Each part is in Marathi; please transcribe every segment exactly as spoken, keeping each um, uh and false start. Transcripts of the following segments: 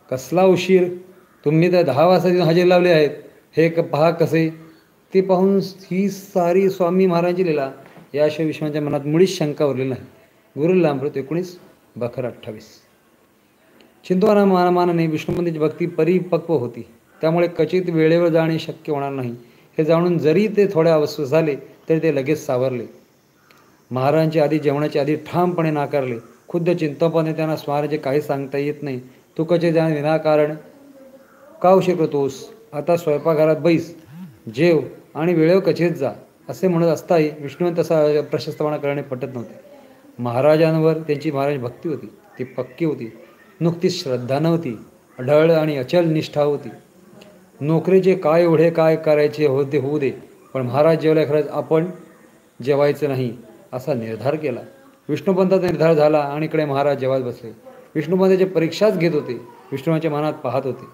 कसला उशीर, तुम्ही तर दहा वाजता हजेरी लावले आहेत, हे क पहा कसे. ते पाहून ही सारी स्वामी महाराजांची लीला याशिवाय विश्वाच्या मनात मुळीच शंका उरली नाही. गुरु लीलामृत एकोणीस बखर अठ्ठावीस. चिंतवना मानाने विष्णुपंतांची भक्ती परिपक्व होती, त्यामुळे कचित वेळेवर जाणे शक्य होणार नाही हे जाणून जरी ते थोड्या अवस्वस्थ झाले तरी ते लगेच सावरले. महाराजांचे आधी जेवणाचे आधी ठामपणे नाकारले. खुद्द चिंतोपंतांनी त्यांना स्वाराचे काही सांगता येत नाही, तू कचे जाणे विनाकारण का उशीर करतोस, आता स्वयंपाकघरात बैस, जेव आणि वेळेवर कचेत जा असे म्हणत असताही विष्णुपंत तसा प्रशस्तपणा करणे पटत नव्हते. महाराजांवर त्यांची महाराज भक्ती होती, ती पक्की होती. नुकतीच श्रद्धा नव्हती, अढळ आणि अचल निष्ठा होती. नोकरीचे काय एवढे काय करायचे होते होऊ दे, पण महाराज जेवल्या खरंच आपण जेवायचं नाही असा निर्धार केला. विष्णुपंताचा निर्धार झाला आणि इकडे महाराज जेवायला बसले. विष्णुपंताची परीक्षाच घेत होते, विष्णूच्या मनात पाहत होते.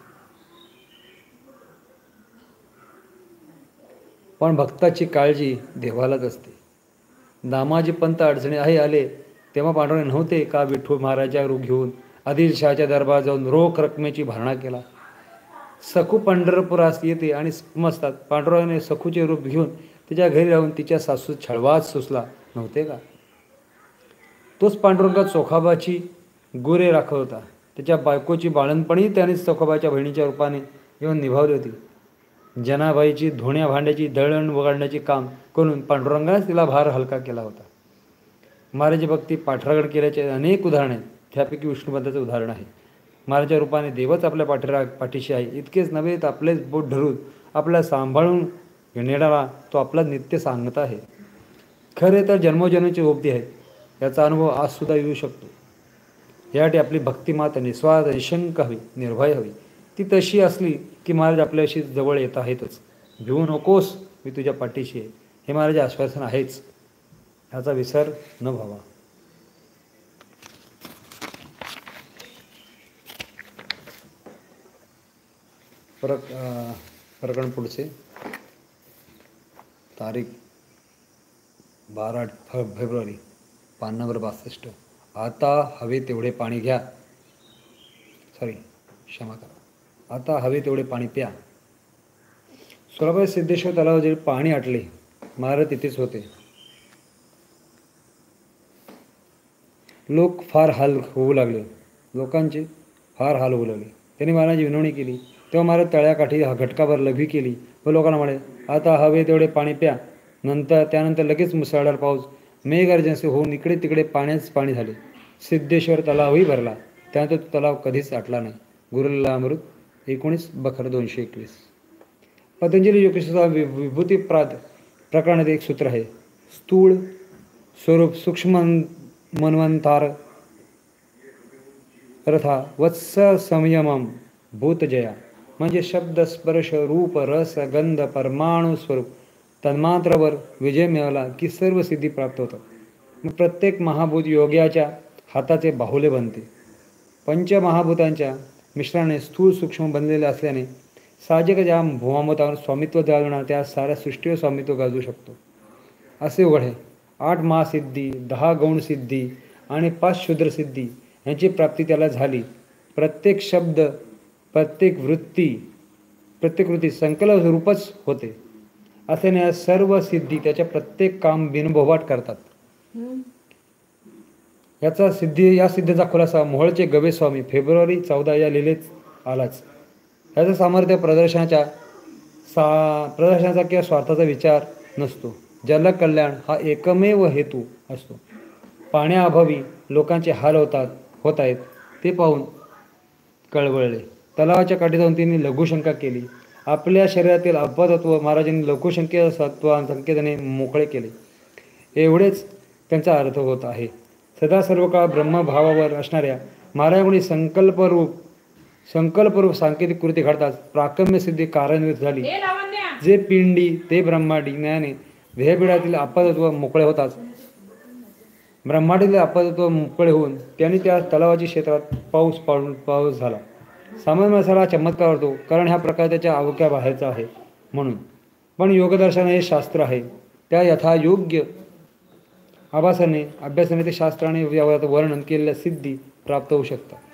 पण भक्ताची काळजी देवालाच असते. दामाजी पंत अडचणी आहे आले तेव्हा पांडुरंग नव्हते का विठ्ठल महाराजा रूप घेऊन आदिलशहाच्या दरबारात जाऊन रोख रकमेची भरणा केला. सखू पंढरपुरास येते आणि समजतात पांडुरंगाने सखूचे रूप घेऊन तिच्या घरी राहून तिच्या सासू छळवात सुचला नव्हते का. तोच पांडुरंगात चोखाबाची गुरे राखत होता. त्याच्या बायकोची बाळणपणी त्याने चोखाबाच्या बहिणीच्या रूपाने येऊन निभावली होती. जनाबाईची धुण्या भांड्याची दळण वगळण्याचे काम करून पांडुरंगाने तिला भार हलका केला होता. महाराज भक्ती पाठरागड केल्याचे अनेक उदाहरणे आहेत, त्यापैकी विष्णुपंताचे उदाहरण आहे. महाराजच्या रूपाने देवच आपल्या पाठीरा पाठीशी आहे. इतकेच नव्हे तर आपलेच बोट धरून आपल्याला सांभाळून नेणारा तो आपला नित्य सांगता आहे. खरे तर जन्मोजन्माची ओपती आहेत, याचा अनुभव आजसुद्धा येऊ शकतो. यासाठी आपली भक्ती मात्र निस्वार्थ निशंक हवी, निर्भय हवी. ती तशी असली की महाराज आपल्याशी जवळ येत आहेतच. भिवू नकोस, मी तुझ्या पाठीशी आहे, हे महाराज आश्वासन आहेच, ह्याचा विसर न व्हावा. प्रक प्रकरण पुढचे. तारीख बारा फ फेब्रुवारी पान नंबर बासष्ट. आता हवे तेवढे पाणी घ्या, सॉरी क्षमा करा, आता हवे तेवढे पाणी प्या. सोलापूर सिद्धेश्वर तलावाजवळ पाणी आटले. महाराज तिथेच होते. लोक फार हाल होऊ लागले, लोकांचे फार हाल होऊ लागले. त्यांनी महाराजांची विनवणी केली तेव्हा महाराज तळ्याकाठी घटकाभर लघवी केली व लोकांना म्हणे, आता हवे तेवढे पाणी प्या. नंतर त्यानंतर लगेच मुसळधार पाऊस मेघगर्जनेचे होऊन इकडे तिकडे पाण्याच पाणी झाले. सिद्धेश्वर तलावही भरला. त्यानंतर तो तलाव कधीच आटला नाही. गुरु लीलामृत एकोणीस बखर दोनशे एकवीस. पतंजली योगेश्वर विभूती प्राद प्रकरणात एक सूत्र आहे. स्थूळ स्वरूप सूक्ष्म मन्वंतार रथा वत्स संयमम भूतजया, म्हणजे शब्द स्पर्श रूप रस गंध परमाणू स्वरूप तन्मात्रावर विजय मिळवला की सर्व सिद्धी प्राप्त होतात. मग प्रत्येक महाभूत योग्याच्या हाताचे बाहुले बनते. पंचमहाभूतांच्या मिश्रणाने स्थूल सूक्ष्म बनलेले असल्याने साहजिक ज्या भूमाभूतावर स्वामित्व गाजवणार त्या साऱ्या सृष्टीवर स्वामित्व गाजवू शकतो असे उघड आहे. आठ महासिद्धी, दहा गौणसिद्धी आणि पाच शूद्रसिद्धी यांची प्राप्ती त्याला झाली. प्रत्येक शब्द, प्रत्येक वृत्ती, प्रत्येक वृत्ती संकल्प रूपच होते. असल्याने या सर्व सिद्धी त्याच्या प्रत्येक काम बिनबोभाट करतात. याचा सिद्धी या सिद्धीचा खुलासा मोहोळचे गवेस्वामी फेब्रुवारी चौदा या लिलेत आलाच. याचं सामर्थ्य प्रदर्शनाच्या सा प्रदर्शनाचा किंवा स्वार्थाचा विचार नसतो. जलकल्याण हा एकमेव हेतू असतो. पाण्याअभावी लोकांचे हाल होतात होत आहेत ते पाहून कळवळले. तलावाच्या काठी जाऊन त्यांनी लघुशंका केली. आपल्या शरीरातील अपतत्व महाराजांनी लघुशंके सत्व संकेताने मोकळे केले. एवढेच त्यांचा अर्थ होत आहे. सदा सर्व काळ ब्रह्मभावावर असणाऱ्या महाराजांनी संकल्परूप संकल्परूप सांकेतिक कृती घडताच प्राकम्य सिद्धी कार्यान्वित झाली. जे पिंडी ते ब्रह्मांडी ज्ञाने देहबिडातील अपतत्व मोकळे होताच ब्रह्मांडीतील अपतत्व मोकळे होऊन त्यांनी त्या तलावाच्या क्षेत्रात पाऊस पाडून पाऊस झाला. सामान्य माणसाला चमत्कार होतो, कारण ह्या प्रकार त्याच्या अवघ्या बाहेरचा आहे म्हणून. पण योगदर्शन हे शास्त्र आहे. त्या यथायोग्य आभासाने अभ्यासाने ते शास्त्राने वर्णन केलेल्या सिद्धी प्राप्त होऊ शकतात.